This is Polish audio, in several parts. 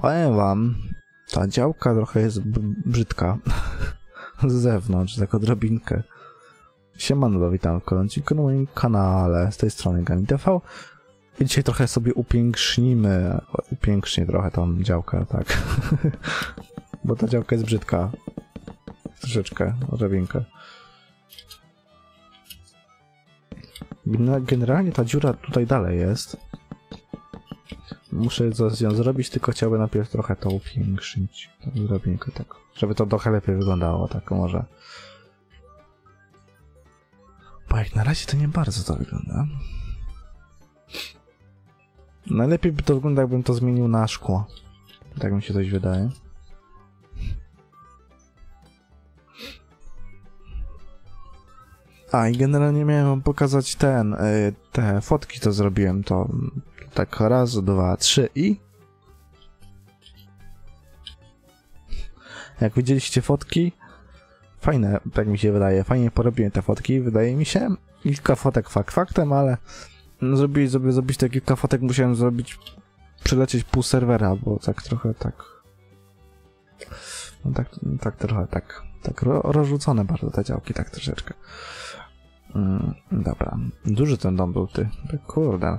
Powiem wam, ta działka trochę jest brzydka. Z zewnątrz, tak odrobinkę. Siemano, witam w kolejnym na moim kanale, z tej strony GamiTV. I dzisiaj trochę sobie upiększnimy, trochę tą działkę, tak. Bo ta działka jest brzydka. Troszeczkę, odrobinkę. Generalnie ta dziura tutaj dalej jest. Muszę ją zrobić, tylko chciałbym najpierw trochę to upiększyć. Odrobinkę tak. Żeby to trochę lepiej wyglądało, tak może. Bo jak na razie to nie bardzo to wygląda. Najlepiej by to wyglądało, jakbym to zmienił na szkło. Tak mi się coś wydaje. A i generalnie miałem wam pokazać te fotki, co zrobiłem, to tak raz, dwa, trzy i... Jak widzieliście fotki, fajne, tak mi się wydaje, fajnie porobiłem te fotki, wydaje mi się. Kilka fotek faktem, ale zrobić te kilka fotek musiałem zrobić, przelecieć pół serwera, bo tak trochę tak... No tak trochę tak rozrzucone bardzo te działki, tak troszeczkę. Dobra, duży ten dom był, ty, kurde.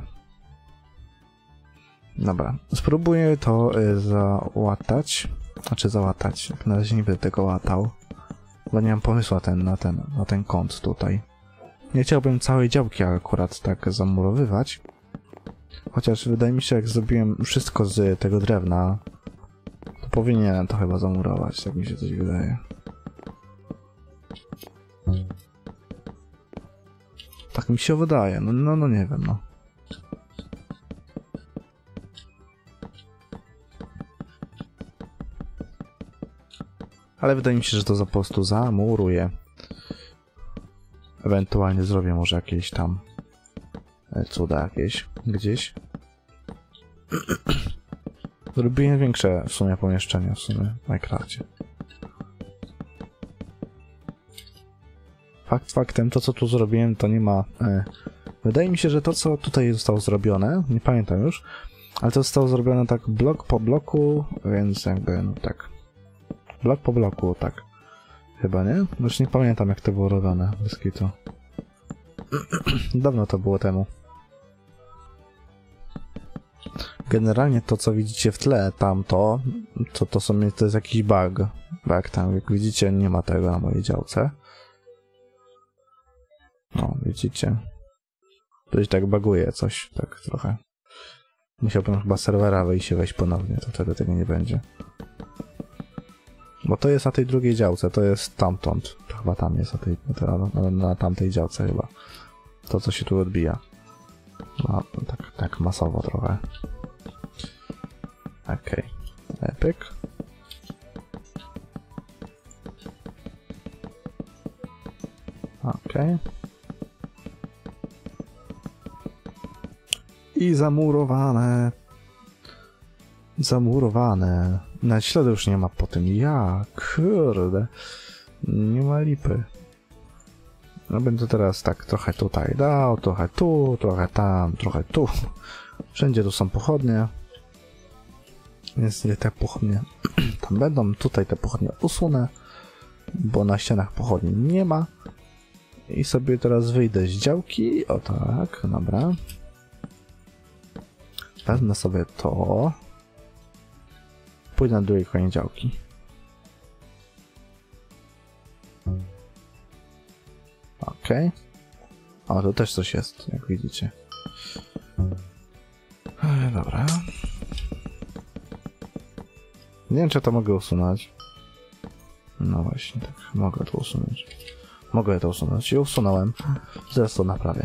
Dobra, spróbuję to załatać, jak na razie nie będę tego łatał, bo nie mam pomysłu na ten kąt tutaj. Nie chciałbym całej działki akurat tak zamurowywać, chociaż wydaje mi się, jak zrobiłem wszystko z tego drewna, to powinienem to chyba zamurować, tak mi się coś wydaje. Tak mi się wydaje, no nie wiem, no. Ale wydaje mi się, że to po prostu zamuruję. Ewentualnie zrobię może jakieś tam cuda jakieś gdzieś. Zrobiłem większe w sumie pomieszczenia w Minecrafcie. Faktem, to co tu zrobiłem, to nie ma... Wydaje mi się, że to co tutaj zostało zrobione, nie pamiętam już, ale to zostało zrobione tak blok po bloku, więc jakby, no tak. Blok po bloku, tak. Chyba, nie? Już nie pamiętam, jak to było robione, bez kitu. Dawno to było temu. Generalnie to, co widzicie w tle, tamto, to jest jakiś bug. Bug tam, jak widzicie, nie ma tego na mojej działce. No, widzicie? To się tak buguje coś, tak trochę. Musiałbym chyba serwera wyjść i wejść ponownie, to wtedy tego nie będzie. Bo to jest na tej drugiej działce, to jest tamtąd. To chyba tam jest, na tamtej działce chyba. To, co się tu odbija. No, tak masowo trochę. Okej. Pyk. Okej. I zamurowane. Zamurowane. Nawet śladu już nie ma po tym. Ja, kurde. Nie ma lipy. No będę teraz tak trochę tutaj dał, trochę tu, trochę tam, trochę tu. Wszędzie tu są pochodnie. Więc nie te pochodnie tam będą. Tutaj te pochodnie usunę, bo na ścianach pochodni nie ma. I sobie teraz wyjdę z działki. O tak, dobra. Wezmę sobie to. Pójdę na drugiej koniec działki. Okej. O, to też coś jest, jak widzicie. Dobra. Nie wiem, czy to mogę usunąć. No właśnie, tak. Mogę to usunąć. Mogę to usunąć. I usunąłem. Zaraz to naprawię.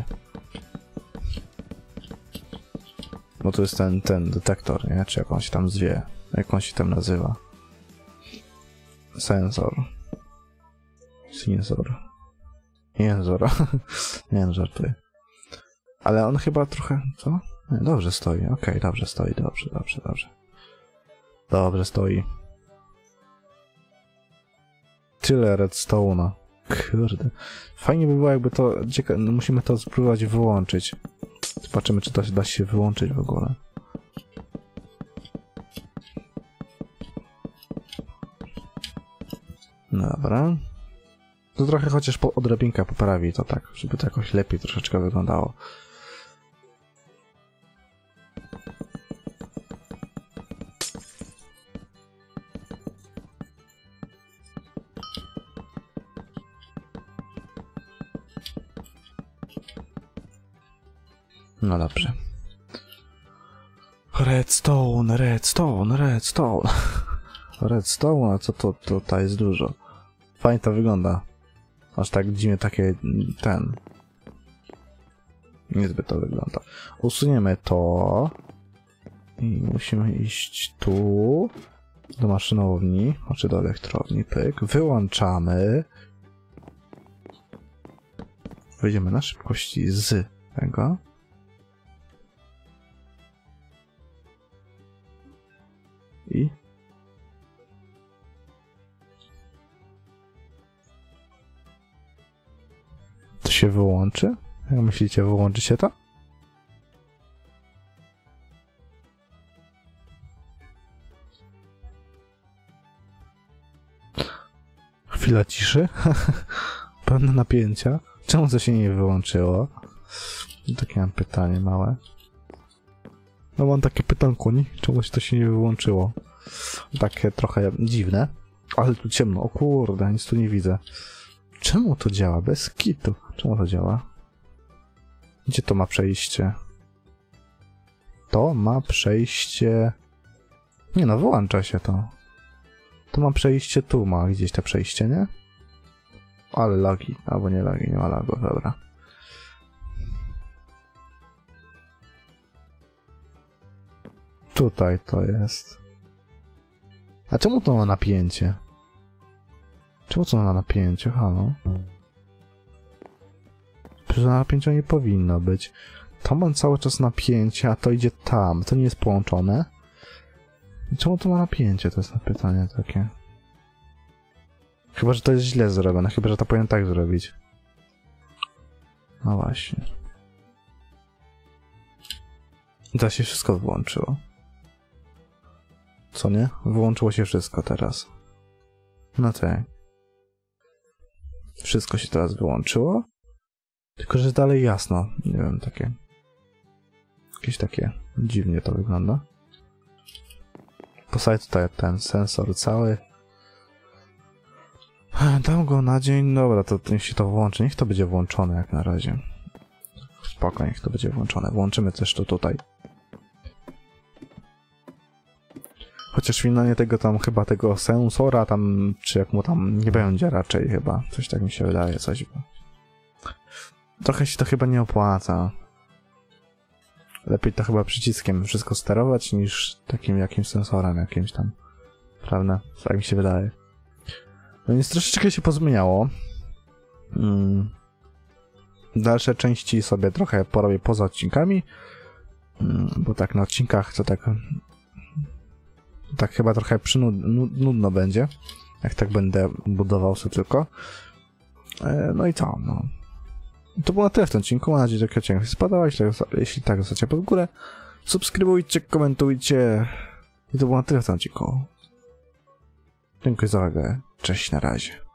Bo to jest ten detektor, nie? Czy jak on się tam zwie. Jak on się tam nazywa. Sensor. Jęzor. Nie wiem, żartuję. Ale on chyba trochę... Co? Nie, dobrze stoi. Okej, dobrze stoi. Dobrze. Dobrze stoi. Tyle redstone'a. Kurde. Fajnie by było, jakby to... Musimy to spróbować wyłączyć. Zobaczymy, czy to da się wyłączyć w ogóle. No dobra. To trochę chociaż odrobinkę poprawi to tak, żeby to jakoś lepiej troszeczkę wyglądało. No dobrze. Redstone, redstone, redstone. Redstone, a co to tutaj jest dużo. Fajnie to wygląda. Aż tak dziwnie takie niezbyt to wygląda. Usuniemy to. I musimy iść tu. Do maszynowni, czy do elektrowni, pyk. Wyłączamy. Wejdziemy na szybkości z tego. I to się wyłączy? Jak myślicie, wyłączy się to? Chwila ciszy. Pewne napięcia. Czemu to się nie wyłączyło? Takie mam pytanie małe. No mam takie pytanko, nie? Czemu to się nie wyłączyło? Takie trochę dziwne. Ale tu ciemno. O kurde, nic tu nie widzę. Czemu to działa? Bez kitu. Czemu to działa? Gdzie to ma przejście? To ma przejście... Nie no, wyłącza się to. To ma przejście tu, ma gdzieś to przejście, nie? Ale lagi. Albo nie lagi, nie ma lagów, dobra. Tutaj to jest. A czemu to ma napięcie? Czemu to ma napięcie? Halo? Przecież napięcia nie powinno być. To mam cały czas napięcie, a to idzie tam. To nie jest połączone. Czemu to ma napięcie? To jest pytanie takie. Chyba, że to jest źle zrobione. Chyba, że to powinien tak zrobić. No właśnie. I to się wszystko wyłączyło. Co nie? Wyłączyło się wszystko teraz. No tak. Wszystko się teraz wyłączyło. Tylko, że dalej jasno. Nie wiem, takie... Jakieś takie... Dziwnie to wygląda. Postawię tutaj ten sensor cały. Dam go na dzień. Dobra, to niech się to włączy. Niech to będzie włączone jak na razie. Spoko, niech to będzie włączone. Włączymy też to tutaj. Chociaż finalnie tego tam chyba tego sensora tam, czy jak mu tam nie będzie raczej chyba. Coś tak mi się wydaje, coś. Trochę się to chyba nie opłaca. Lepiej to chyba przyciskiem wszystko sterować niż takim jakimś sensorem jakimś tam. Prawda? Tak mi się wydaje. No więc troszeczkę się pozmieniało. Dalsze części sobie trochę porobię poza odcinkami. Bo tak na odcinkach to tak chyba trochę nudno będzie. Jak tak będę budował sobie tylko. No i co? No. To było na tyle w tym odcinku. Mam nadzieję, że taki odcinek się spodobał. Jeśli tak, zostawcie pod górę. Subskrybujcie, komentujcie. I to było na tyle w tym odcinku. Dziękuję za uwagę. Cześć, na razie.